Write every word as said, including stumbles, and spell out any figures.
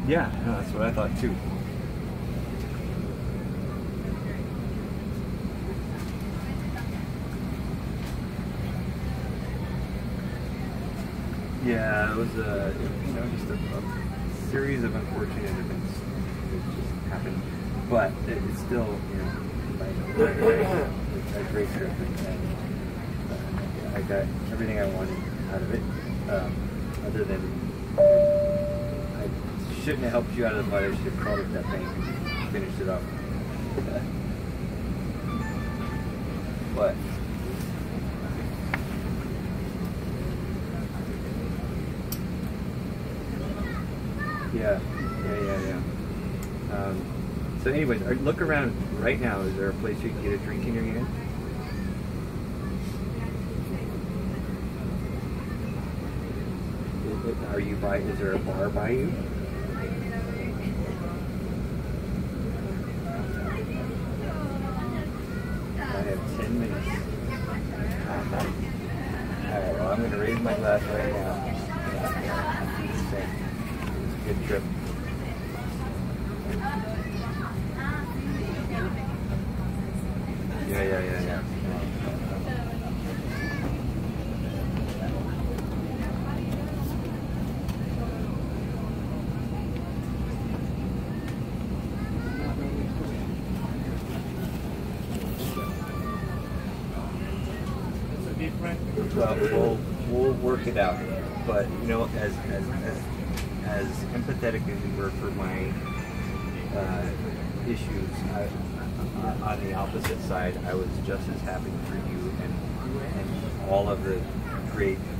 Yeah, no, that's what I thought too. Yeah, it was a, you know, just a, a series of unfortunate events that just happened. But it, it's still, you know, like, a, a great trip, and, and uh, I got everything I wanted out of it. Um, other than I shouldn't have helped you out of the mud. I should have called it that thing and finished it up. But yeah, yeah, yeah, yeah. Um, so, anyways, look around right now. Is there a place you can get a drink in your hand? Are you by? Is there a bar by you? I have ten minutes. Alright, well, I'm going to raise my glass right now. It's a good trip. Yeah, yeah, yeah, yeah. Well, we'll we'll work it out. But you know, as as as, as empathetic as you were for my uh, issues, I, uh, on the opposite side, I was just as happy for you and and all of the great